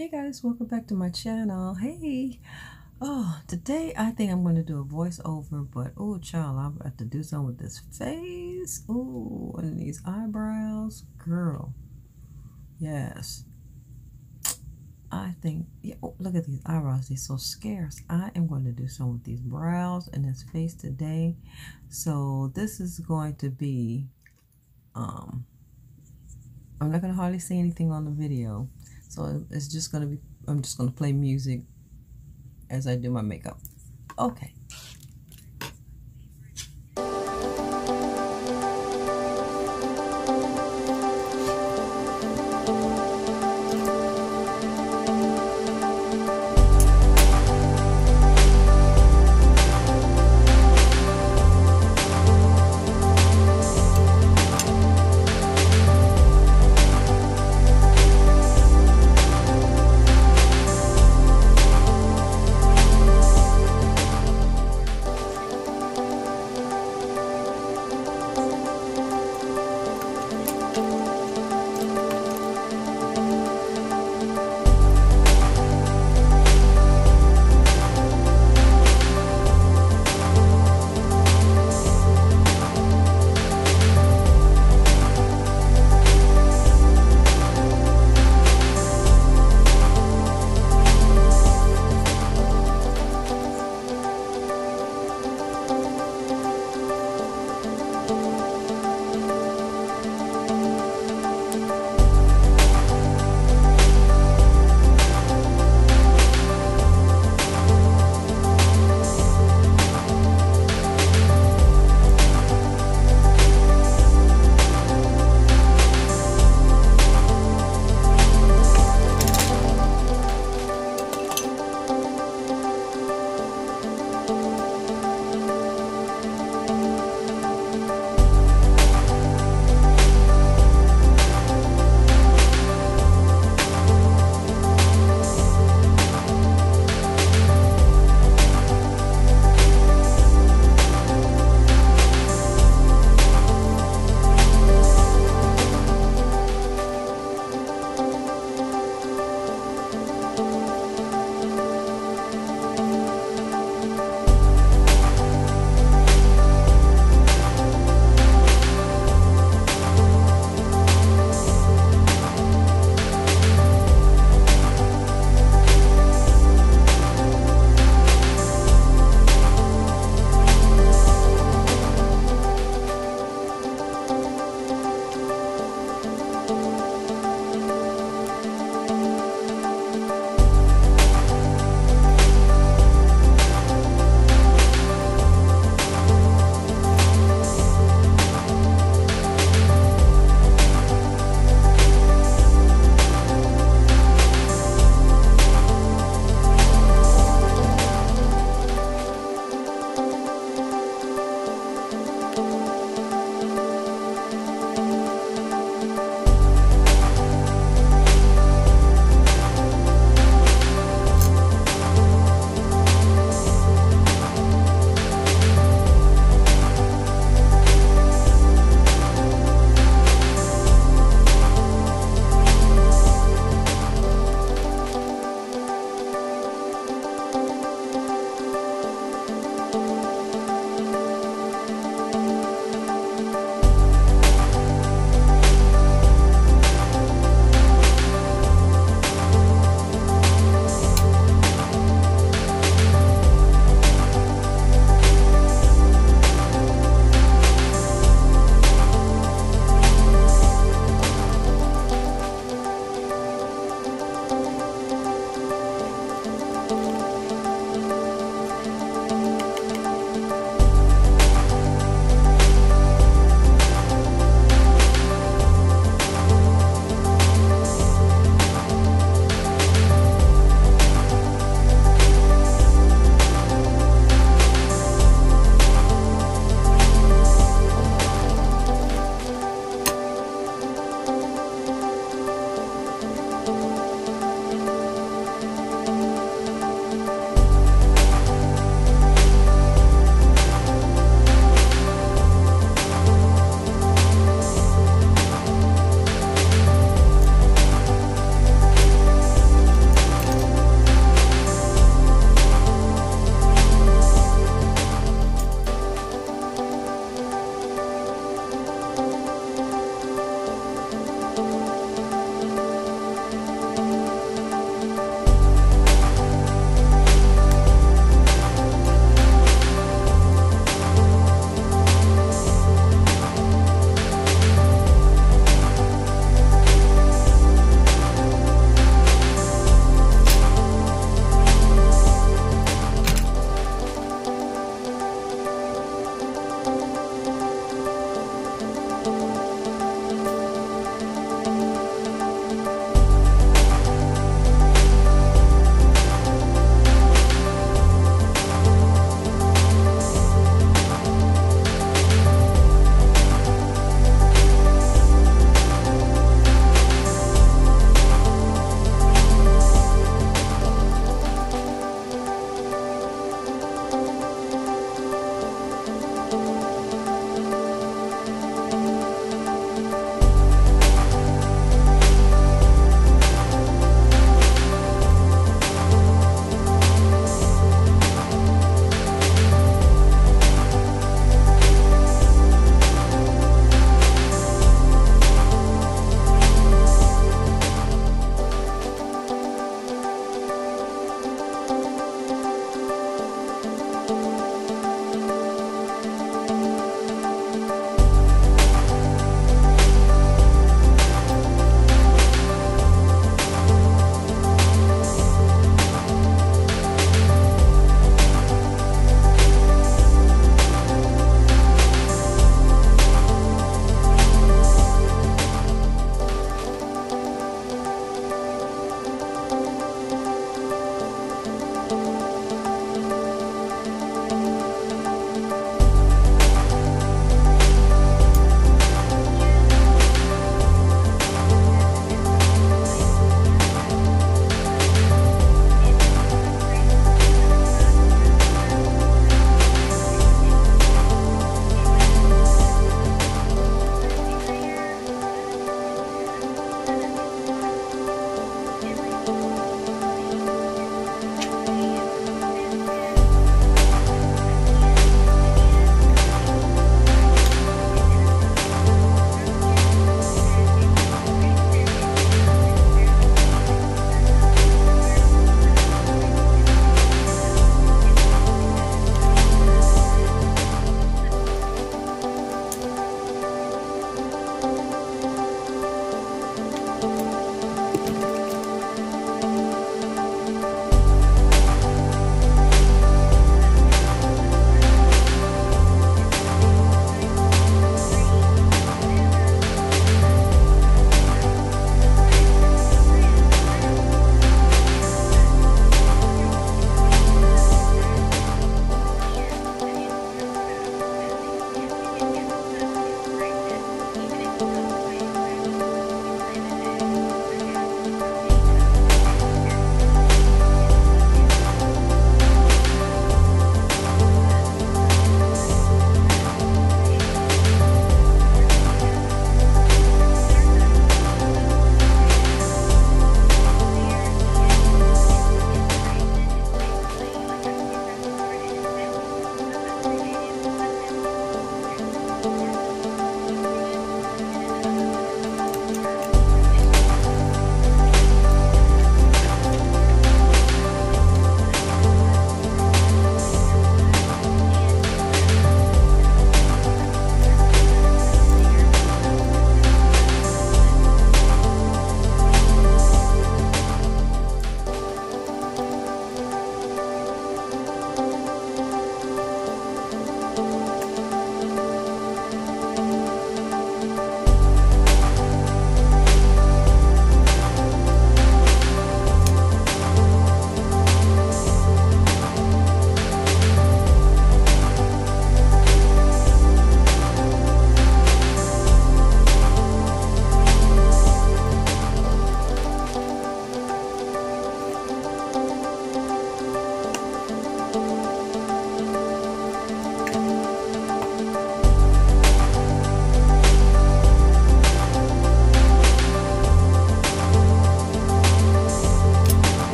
Hey guys, welcome back to my channel. Hey, today I think I'm going to do a voiceover, but oh child, I'm about to do something with this face. Oh, and these eyebrows, girl. Yes, I think, yeah, oh, look at these eyebrows, they're so scarce. I am going to do something with these brows and this face today. So this is going to be, I'm not going to hardly say anything on the video. So it's just going to be, I'm just going to play music as I do my makeup. Okay.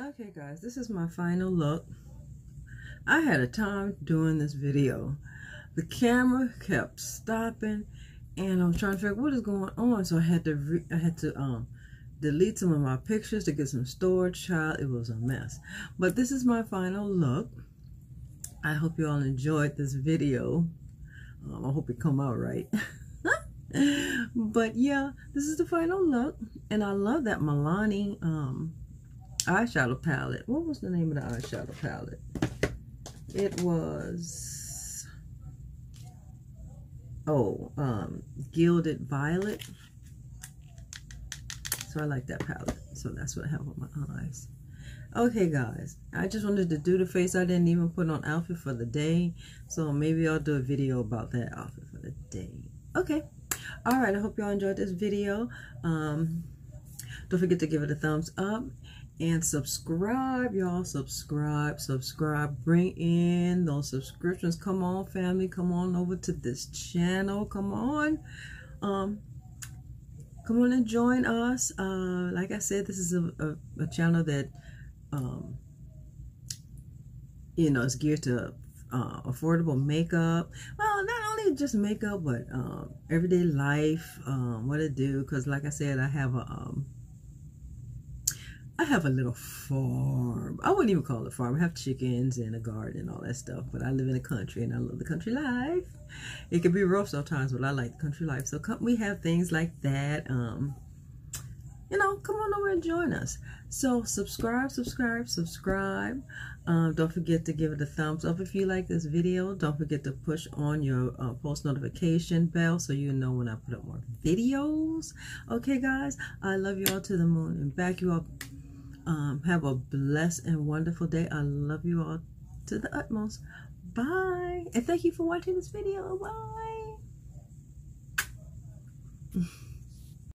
Okay guys, this is my final look. I had a time doing this video. The camera kept stopping and I was trying to figure out what is going on, so I had to delete some of my pictures to get some storage. Child, it was a mess. But this is my final look. I hope you all enjoyed this video. I hope it come out right. But yeah, this is the final look, and I love that Milani eyeshadow palette. What was the name of the eyeshadow palette? It was Gilded Violet. So I like that palette. So that's what I have on my eyes. Okay guys, I just wanted to do the face. I didn't even put on outfit for the day, so maybe I'll do a video about that outfit for the day. Okay, all right, I hope y'all enjoyed this video. Don't forget to give it a thumbs up and subscribe, y'all. Subscribe. Bring in those subscriptions. Come on, family, come on over to this channel. Come on and join us. Like I said, this is a channel that you know, it's geared to affordable makeup. Well, not only just makeup, but everyday life, what to do. Because like I said, I have a little farm. I wouldn't even call it a farm. I have chickens and a garden and all that stuff. But I live in the country and I love the country life. It can be rough sometimes, but I like the country life. So we have things like that. You know, come on over and join us. So subscribe. Don't forget to give it a thumbs up if you like this video. Don't forget to push on your post notification bell so you know when I put up more videos. Okay guys, I love you all to the moon and back. You all have a blessed and wonderful day. I love you all to the utmost. Bye, and thank you for watching this video. Bye.